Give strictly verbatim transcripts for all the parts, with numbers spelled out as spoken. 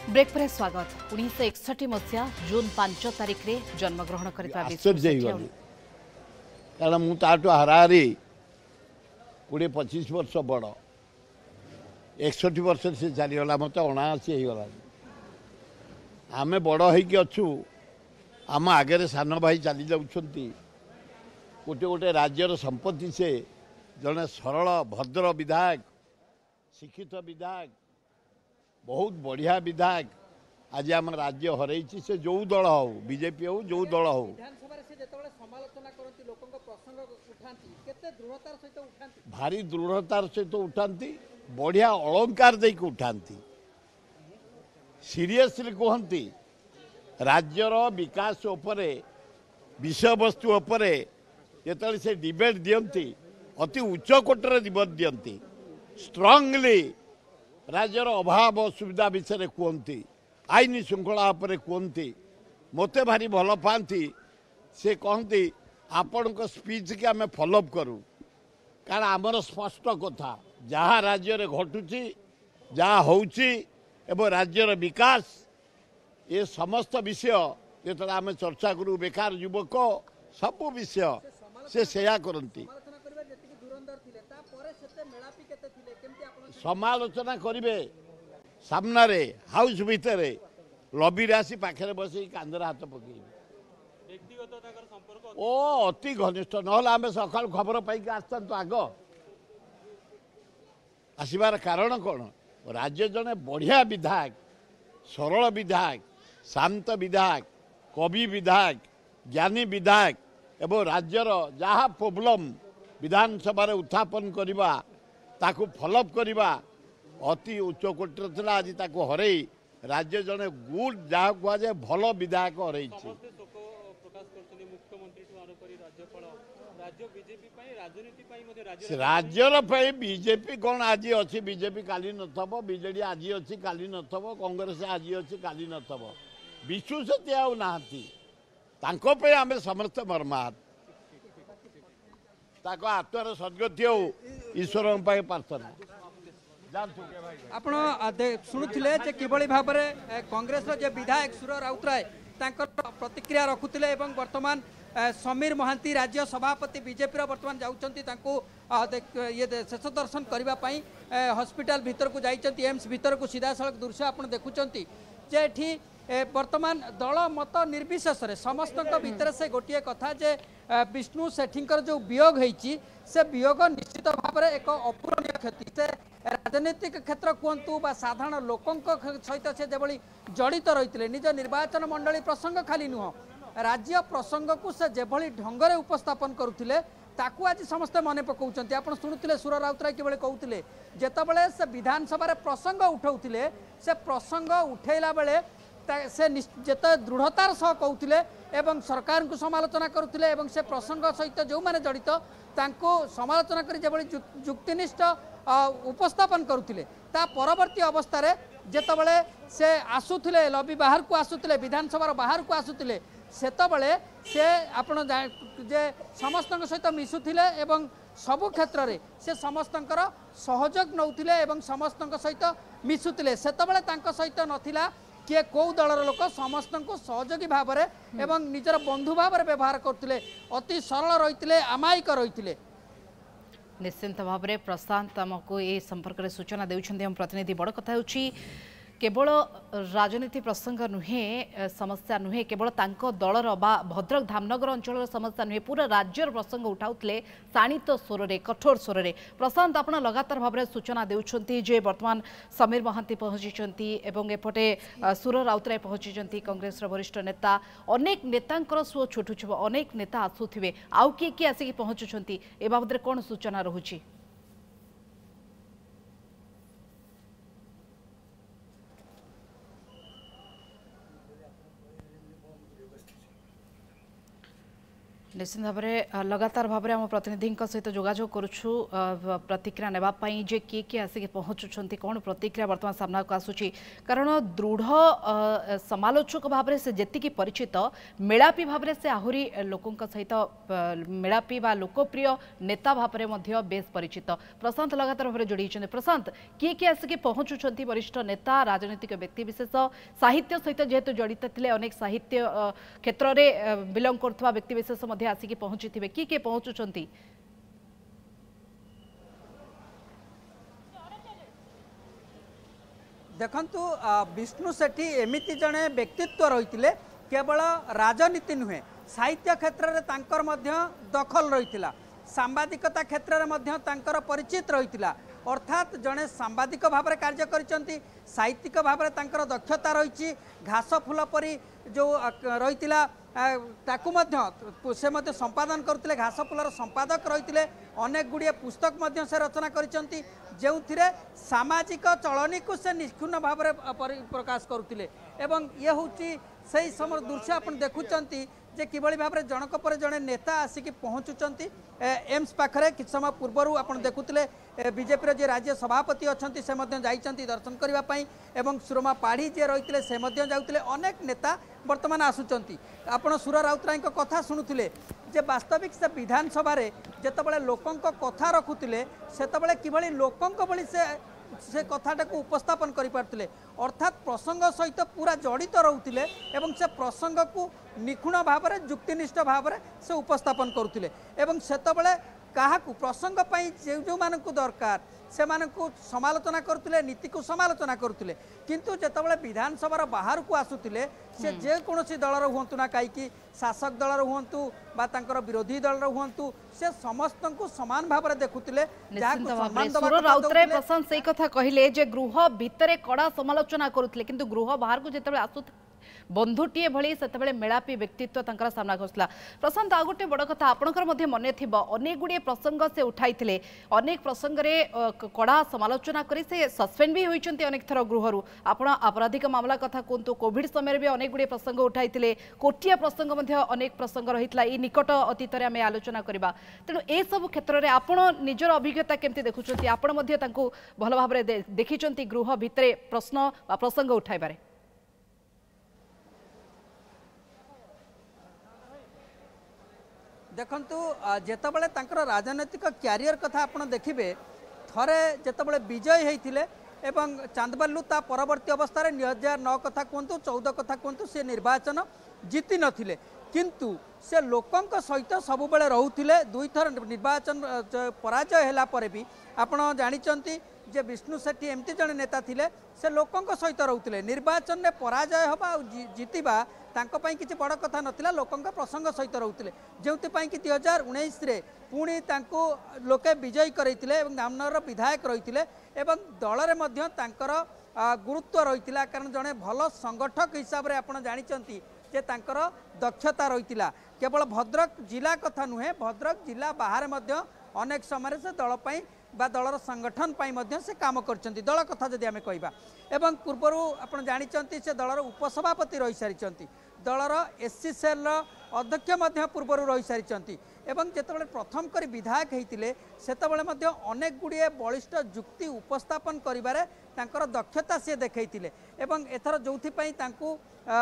Break पर स्वागत उन्नीस एकसठ मसीहा जून पांच तारिख रे जन्मग्रहण करता कारण मु ताठू हाराहारी कोड़े पचीस वर्ष बड़ एकसठ वर्ष से चलीगला मत अणाशी होगला आम बड़ होचु आम आगे सान भाई चली जाऊँगी गोटे गोटे राज्यर संपत्ति से जड़े सरल भद्र विधायक शिक्षित विधायक बहुत बढ़िया विधायक आज आम राज्य हरई से जो दल हो बीजेपी हो जो दल हो भारी दृढ़तार सहित उठाती बढ़िया अलंकार देक उठाती सीरियसली कहती राज्यर विकास उपरे विषय वस्तु उपरे जिते से डिबेट दियंती अति उच्च कोटर डिबेट दियंती स्ट्रांगली राज्यर अभाव असुविधा विषय कहती आईन श्रृंखला कहती मते भारी भल पाती से कहती आपण स्पीच के आम फॉलोअप करूँ कारण आमर स्पष्ट कथा जहाँ राज्य घटुची जहाँ होउची एवं राज्यर विकास ये समस्त विषय जो आम चर्चा करूँ बेकार युवक सब विषय से सेया करती समालोचना करेंगे सामने हाउस भितर लबी आसी पाखे बस कांदर हाथ पकड़ ओ अति घनिष्ठ ना आम सका खबर पाई आसता आग आसबार कारण कौन राज्य जड़े बढ़िया विधायक सरल विधायक शांत विधायक कवि विधायक ज्ञानी विधायक एवं राज्यर जहाँ प्रोब्लेम विधानसभा उत्थापन करवा ताकू फॉलोअप करवा अति उच्च कोटर था आज ताकू हरई राज्य जड़े गुड जहाँ कहुए भल विधायक हरई राज्यर बीजेपी कौन आज अच्छी बीजेपी काली नथब बीजेडी आज अच्छी काली नथब कांग्रेस आज अच्छी काली नथब विश्व सत्य आम समस्त मर्माहत आत्मार सद्गति हो ईश्वर प्रार्थना आपण शुणुले किभली भाव में कांग्रेस विधायक सुर राउतराय प्रतिक्रिया रखुले वर्तमान समीर महांती राज्य सभापति बीजेपी बर्तमान जाऊँगी ये शेष दर्शन करने हॉस्पिटल भीतर को जाइए एम्स भीतर को सीधा सड़क दृश्य आप देखुंट जे वर्तमान दल मत निर्विशेष समस्त भितर से गोटे कथा जे विष्णु सेठींकर जो वियोग होती से वियोग निश्चित भाव में एक अपूरणीय क्षति से राजनीतिक क्षेत्र कहतु साधारण लोकों सहित से जबली जड़ित रही निज निर्वाचन मंडली प्रसंग खाली नुह राज्य प्रसंग को से जेभली ढंगरे उपस्थापन करुले ताकू आज समस्ते मन पकाउछन्ति आपण शुणुले सुर राउतराय किबळे कहउतिले जेतबळे से विधानसभा प्रसंग उठाउतिले से प्रसंग उठैला बेले से जेते दृढ़तार सह कहउतिले एवं सरकार को समालोचना करुतिले एवं से प्रसंग सहित जो माने जड़ित तांको समालोचना करी जेभली जुक्तिनिष्ठ उपस्थापन करुतिले ता परवर्ती अवस्था रे जेतबळे से आसुतिले लबी बाहर को आसुतिले विधानसभा बाहर को आसुतिले सेतबळे से आपण जे समस्त सहित मिसुथिले एवं सबु क्षेत्र में से समस्त सहयोग नौथिले एवं समस्त सहित मिसुथिले सेतबळे तांको सहित नथिला किए कौ दलर लोक समस्त को सहयोगी भाव में एवं निजर बंधु भाव में व्यवहार करते अति सरल रही आमायिक रही निश्चिंत भाव में प्रशांत आमको ये संपर्क में सूचना देउछन्ति हम प्रतिनिधि बड़ कथा होछि केवल राजनीति प्रसंग नुहे समस्या नुहे केवल तांको दलर बा भद्रक धामनगर अंचल समस्या नुहे पूरा राज्यर प्रसंग उठाउतले शाणित स्वर रे कठोर स्वर रे प्रशांत आपण लगातार भाव में सूचना देउछन्ति जे वर्तमान समीर महांती पहुंची एवं एपटे सुर राउतराय पहुंची कांग्रेस वरिष्ठ नेता अनेक नेतांकर सुओ छुटुछिब अनेक नेता आसुथिबे आउ किए किए आसिक पहुंचुछन्ति ए बाबद कोन सूचना रहुछि निश्चित भाव में लगातार भाव में आम प्रतिनिधि सहित जोगाजोग करुछु प्रतिक्रिया नेबाई जे किए किए आसिक पहुँचुंट कौन प्रतिक्रिया बर्तमान सामना को आसूची कारण दृढ़ समालोचक भाव में से जी परिचित मेलापी भाव में से आहरी लोकों सहित मेलापी बा लोकप्रिय नेता भाव में बेस परिचित प्रशांत लगातार भाव में जोड़ी प्रशांत किए किए आसिक पहुँचुंट वरिष्ठ नेता राजनीतिक व्यक्तिशेष साहित्य सहित जेहेतु जड़ित थे अनेक साहित्य क्षेत्र में बिलंग कर व्यक्तिशेष आसिक पहुंची थे किए किए पहुंचुंट देखंतु विष्णु सेठी एमिति जने व्यक्तित्व रही केवल राजनीति नुहे साहित्य क्षेत्र में तांकर मध्य दखल रही सांबादिकता क्षेत्र में परिचित रही अर्थात जड़े सांबादिक भाव में कार्य करिसेंती साहित्यिक भाव में तांकर दक्षता रही घास फूल परी जो रही ताकू से मध्य संपादन करते घास फूलर संपादक रही अनेक गुड़िए पुस्तक मध्य से रचना करिसेंती जो सामाजिक चलनी को से निष्ठुन भाव में प्रकाश करुले एवं ये हूँ से समय दृश्य आप देखुंट जे किभली भाव में जनक पर जड़े नेता आसिक पहुँचुंट एम्स पाखे कि समय पूर्वर आप देखुले बीजेपी जे राज्य सभापति अच्छा से जाइंट दर्शन करने एवं सुरमा पाढ़ी जे रही से जाते अनेक नेता बर्तमान आसुंच आपण सुर राउतराय कथा शुणुले जे वास्तविक से विधानसभा जिते लोकों कथा रखुले से किभली लोकों भली से से कथाटा को उपस्थापन करें अर्थात प्रसंग सहित पूरा जड़ित रोते एवं से प्रसंग को निखुण भाव में जुक्तिनिष्ठ भाव में से उपस्थापन करुले एवं सेतबले क्या प्रसंग जो जो मानक दरकार से समालोचना करुले नीति को समालोचना करुले किंतु जितेबाला विधानसभा बाहर को आसुले से जेकोसी दलर हूँ ना कहीं शासक दलर हूँ बा विरोधी दलर हूँ से समस्त को समान भाव में देखुले राउतराय प्रशांत से कथा कहले जे गृह भितर कड़ा समालोचना करुले किंतु गृह बाहर को जिते आसु बंधुटीए भली से मेलापी व्यक्तित्व तंकर सामना घोषला प्रशांत आ गोटे बड़ कथा आपणकर मन थी अनेक गुड़िए प्रसंग से उठाई अनेक प्रसंग कड़ा समालोचना करी से सस्पेंड भी होती अनेक थर गृह आपण आपराधिक मामला कथा कहतु कोविड समय भी अनेक गुड़िए प्रसंग उठाई कोटिया प्रसंग अनेक प्रसंग रही निकट अतीत में आम आलोचना करवा तेणु ए सब क्षेत्र में आपण निजर अभिज्ञता केमती देखुं आपण भल भाव में देखी गृह भितर प्रश्न प्रसंग उठाइबारे देखंतु जेतबले तांकर राजनैतिक क्यारियर कथा आपण देखिबे थरे जेतबले विजय हेइथिले एवं चांदबालू ता परवर्ती अवस्था रे दो हज़ार नौ कथा कहतु चौदह कथा कहतु से निर्वाचन जीति नथिले किंतु से लोकंक सहित सब बेले रहउथिले दुई थर निर्वाचन पराजय हैला परे भी आपण जानिचंती जे विष्णु सेठी एमती जने नेता थिले से लोकंक सहित रहउथिले निर्वाचन में पराजय हबा जीतिबा तांको पई किछि बड़ कथा नथिला लोकंक प्रसंग सहित रहउथिले जेउति पई कि दो हज़ार उन्नीस रे पुणी तांको लोके विजयी करैथिले एवं नामनगर विधायक रहिथिले एवं दल रे मध्य तांकर गुरुत्व रहिथिला कारण जने भल संगठक हिसाब रे आपण जानिचंती जे तांकर दक्षता रहिथिला केवल भद्रक जिला कथा नुहे भद्रक जिला बाहर मध्य अनेक समय से दल पई बा दलर संगठन पाई मध्य से काम करछंती दल कथा जदि आमे कहबा एवं पूर्वर आपण जानिचंती से दलर उपसभापति रही सारिचंती दलर एससी सेल अध्यक्ष मध्य पूर्वर रही सारिचंती एवं जेतेबेले प्रथम करी विधायक हेतिले सेतेबेले मध्य अनेक गुड़िए बलिष्ठ जुक्ति उपस्थापन करिबारे तांकर दक्षता से देखैतिले एवं एथर जोथि पई तांकू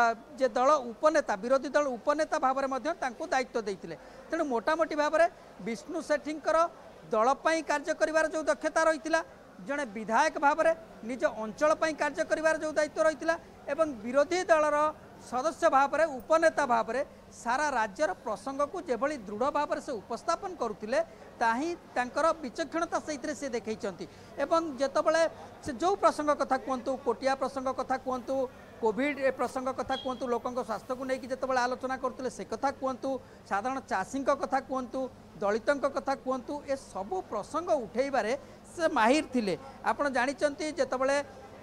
जे दल उपनेता विरोधी दल उपनेता भाव में मध्य तांकू दायित्व देइतिले तेणु मोटामोटी भाव में विष्णु सेठींकर दल पई कार्य करिवार जो दक्षता रहितिला जड़े विधायक भाव में निज अंचल पई कार्य करिवार जो दायित्व रहितिला एवं विरोधी दलर सदस्य भाव में उपनेता भाव में सारा राज्यर प्रसंग को जेभली दृढ़ भाव में से उपस्थापन करुले ताही तांकर विचक्षणता से से देखैचंती एवं जेतेबेले से जो प्रसंग कथा कहतु कोटिया प्रसंग कथा कहतु कोविड प्रसंग कथा कहतु लोकों स्वास्थ्य को लेकिन जितेबाला आलोचना करते से कथा कहतु साधारण चाषी कथा कहतु दलितों कथा कहतु ए सबू प्रसंग उठेबारे से माहिर थिले आपण जानिचंती जेतेबाले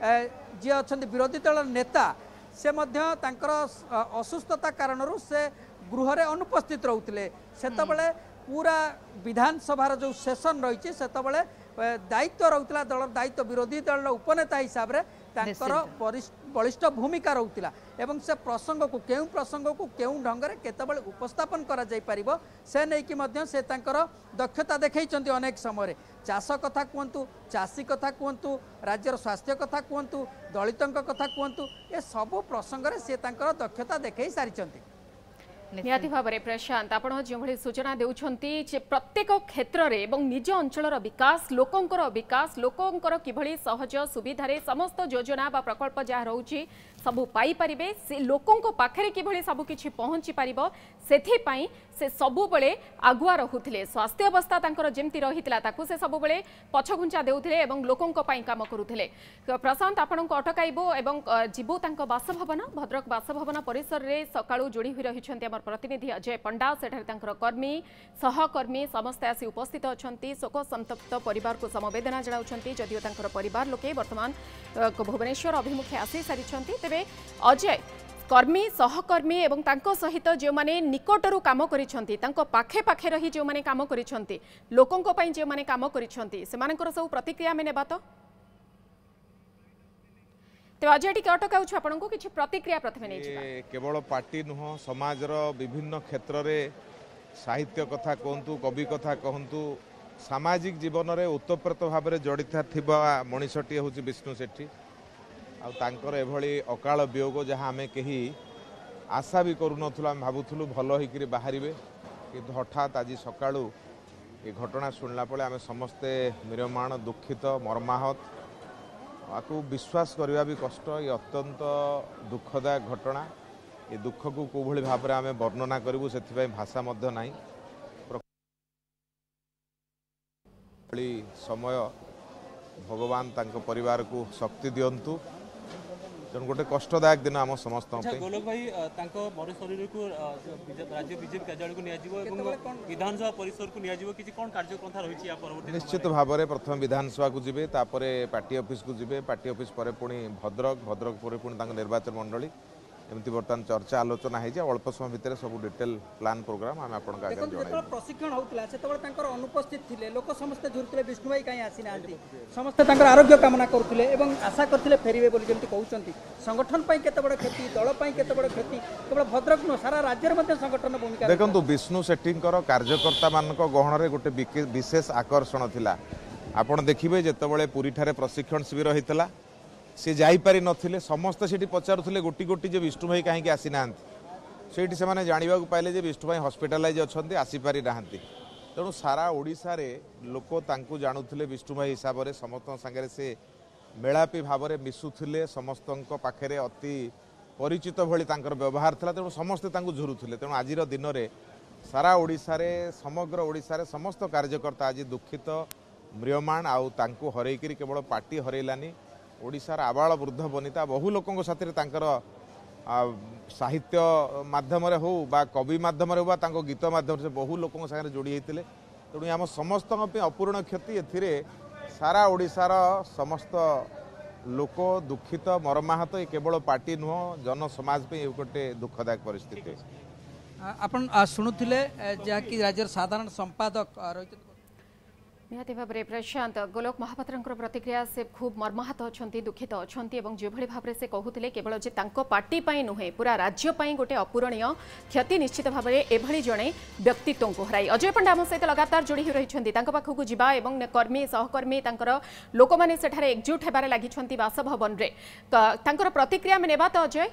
जी अच्छा विरोधी दल नेता से मध्य तांकर असुस्थता कारणरू से गृह रे अनुपस्थित रहउतिले सेतबेले पूरा विधानसभा जो सेशन रही सेतबेले दायित्व रहउतिला दल दायित्व विरोधी दल उपनेता हिसाब रे तांकर बलिष्ठ भूमिका रोला एवं से प्रसंग को केउं प्रसंग को केउं ढंग से केतबेले उपस्थापन करा जाई परिबो से नहीं कि मध्य से तांकर दक्षता देखैचंती अनेक समय चाष कथा कहतु चाषी कथा कहतु राज्यर स्वास्थ्य कथा कहतु दलितों कथा कहतु ए सब प्रसंग में से तांकर दक्षता देखै सारिचंती। निहाती भाव में प्रशांत आप जो सूचना देउछंती प्रत्येक क्षेत्र में एवं निज अंचल विकास लोकंकर विकास लोकंकर किभली सहज सुविधा समस्त योजना बा प्रकल्प जहाँ रोचे सबू पाई परिबे से लोकों पाखरे किभली सबु किछि पहुंची परिबो सेथिपाई से सबु बळे आगुआ रहुथिले स्वास्थ्य अवस्था तांकर जेमति रहितला ताकू से सबु बळे पछघुंचा देउथिले एवं लोकों पाई काम करुथिले। प्रशांत आपन को अटकाइबो एवं जीवो तांक बासभवन भद्रक बासभवन परिसर रे सकाळू जोड़ी हुई रहिछन्ते हमर प्रतिनिधि अजय पंडा सेठारे तांकर कर्मी सहकर्मी समस्त आसी उपस्थित अछंती शोक संतप्त परिवार को समवेदना जणाउछंती जदियो तांकर परिवार लोके वर्तमान भुवनेश्वर अभिमुखे आसी सारिछंती। तेबे अजय कर्मी सहकर्मी एवं तांको सहित जो माने निकटरू काम करिछंती तांको पाखे पाखे रही जो माने काम करिछंती लोकों को पई जो माने काम करिछंती सेमानकर सब प्रतिक्रिया में नेबा तो तो अजय टी अटकाउछ आपन को किछि प्रतिक्रिया प्रथमे नै छिबा केवल पार्टी नुह समाजर विभिन्न क्षेत्र रे साहित्य कथा कहंतु कवि कथा कहंतु सामाजिक जीवन रे उत्तप्रोत भाव में जड़ित थिबा मनीषटी होछि विष्णु सेठी आ तांकर एभली अकाल वियोग जहाँ आम कहीं आशा भी करूँ आम भावुलु भल होकर बाहर कि हठात आज सकाळू ये घटना शुणला पड़े आम समस्ते म्रियमाण दुखित मर्माहत आपको विश्वास करवा भी कष्ट ये अत्यंत दुखदायक घटना ये दुख को कौभली भाव में आम वर्णना करूँ से भाषा ना समय भगवान तांको परिवार को शक्ति दियंतु तेणु गोटे कष्टदायक दिन आम समस्त गोलक भाई मर शरीर को राज्य बीजेपी कार्यालय को विधानसभा परिसर को कौन कार्यपंथा रही निश्चित भाव में प्रथम विधानसभा को जीवे तापर पार्टी ऑफिस को जीवे पार्टी ऑफिस पर पुणी भद्रक भद्रक पर पुणी निर्वाचन मंडली एमती बर्तमान चर्चा आलोचना है अल्प समय भितर सब डिटेल प्लान प्रोग्राम आम आपन का आगे जणाई प्रशिक्षण होतला सेतबेले तांकर अनुपस्थित थिले लोक समस्त झुरथिले विष्णु भाई काई आसी नांती समस्त तांकर आरोग्य कामना करथिले एवं आशा करथिले फेरिबे बोली जेमती कहउचंती संगठन पई केते बड़ क्षति दल पई केते बड़ क्षति केवल भद्रक न सारा राज्य रे मध्ये संगठन भूमिका देखंतु विष्णु सेट्टींकर कार्यकर्ता मानक गहन रे गोटे विशेष आकर्षण थिला आपण देखिबे जेतेबेले पुरी ठारे प्रशिक्षण शिविर होइतला सी जापारि नथिले समस्त सेठी पचारुथिले गोटी गोटी जे विष्णु भाई कहीं आसी नांती सेठी से माने जानिबा को पाइले जे विष्णु भाई हॉस्पिटलाइज अछंती आसी पारि नांती तेणु सारा ओडिसा रे लोक तांकु जानुथिले विष्णु भाई हिसाब रे समस्त संगे से मेलापी भाव में मिसुथिले समस्त पाखे अति परिचित भली तांकर व्यवहार था तेणु समस्ते तांकु झुरुथिले तेणु आजिर दिन में सारा ओडिसा रे समग्र ओडिसा रे समस्त कार्यकर्ता आज दुखित म्रियमाण आउ तांकु हरैकरी केवल पार्टी हरैलानी ओडिसार आबाल वृद्ध वनिता बहु लोकों साथी तांकर साहित्य माध्यम हो बा कवि माध्यम हो तांको गीत माध्यम से बहु लोकों साथ जोड़ी होते तेणु आम समस्त अपूर्ण क्षति एथिरे सारा ओडिसार समस्त लोक दुखित मर्माहत ये केवल पार्टी नुह जन समाज पे गोटे दुखदायक परिस्थिति आपन शुणुथिले जहाँकि राज्य साधारण संपादक रही निहाती भाव में प्रशांत गोलोक महापात्र प्रतिक्रिया से खूब मर्माहत अच्छा दुखित अच्छा जो भाव में से कहते केवल जे तांको पार्टी पाई नुहे पूरा राज्य पाई गोटे अपूरणीय क्षति निश्चित भाव में एभली जड़े व्यक्तित्व को हराई। अजय पंडा आम सहित लगातार जोड़ी रही पाखक जावा और कर्मी सहकर्मी लोक मैंने सेठारे एकजुट होबार लगी बासभवन में प्रतिक्रिया में नेबा तो अजय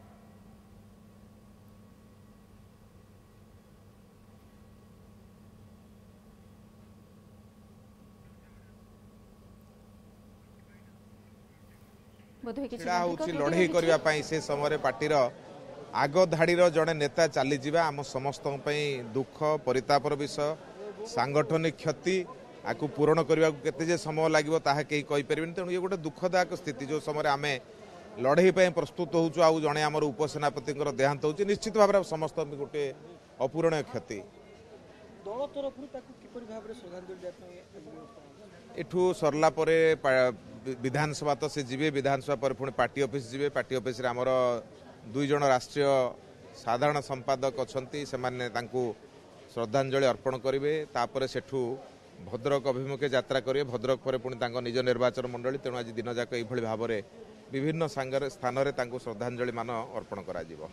लड़े करने से समय पार्टीर आग धाड़ीर जड़े नेता चली जावा आम समस्त दुख परितापर विषय सांगठनिक क्षति आपको पूरण करने को केते समय लगे ताहा कहीं कहीपर तेणु ये गोटे दुखदायक स्थिति जो समय आम लड़े प्रस्तुत होचु आउ जड़े आम उपसेनापति देहांत हो निश्चित भाव में समस्त गोटे अपूरणीय क्षति एठू सरला परे विधानसभा तो से जीवे विधानसभा पर पुणी पार्टी ऑफिस जीवे पार्टी ऑफिस रे हमर दुई जन राष्ट्रीय साधारण संपादक अछंती से माने तांकू श्रद्धांजलि अर्पण करेंगे तापर सेठू भद्रक अभिमुखे यात्रा करेंगे भद्रक पर पुणी तांको निज निर्वाचन मंडली तेणु आज दिन जाक यही भाव में विभिन्न सांगरे स्थान रे तांको श्रद्धांजलि मान अर्पण करा जिवो।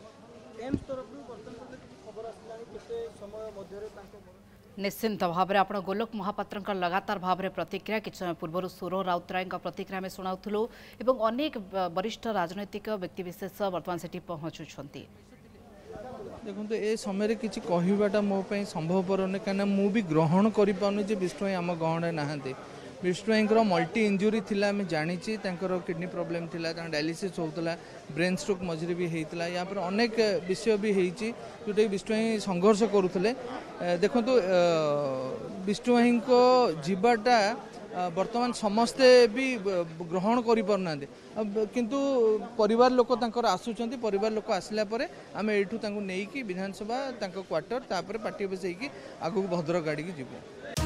निश्चिंत भाव में आप गोलोक महापात्र लगातार भाव में प्रतिक्रिया कि समय पूर्व सुर राउतराय प्रतिक्रिया में शुणाऊलु और अनेक वरिष्ठ राजनैतिक व्यक्तिविशेष बर्तमान से पहुंचुंट। देखो ए समय किसी कहवाटा मोपाई संभवपर नहीं कहीं मु भी ग्रहण कर विष्णु आम गहणे नहांती विष्णु मल्टी इंजुरी थिला मैं जानी किडनी प्रॉब्लम थिला डायलिसिस होता ब्रेन स्ट्रोक मझे भी होता या पर अनेक विषय भी होती जोटा विष्णु संघर्ष करुले। देखो विष्णु को जीवाटा वर्तमान समस्ते भी ग्रहण कर पारना किंतु परिवार लोक आसुचंती परिवार लोक आसला परे आम एठू नहीं विधानसभा क्वार्टर तापर पार्टी बसैकी आगू भद्रक गाड़ी की जीव।